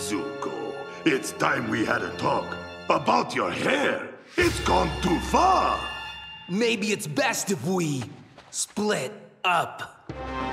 Zuko, it's time we had a talk. About your hair, it's gone too far. Maybe it's best if we split up.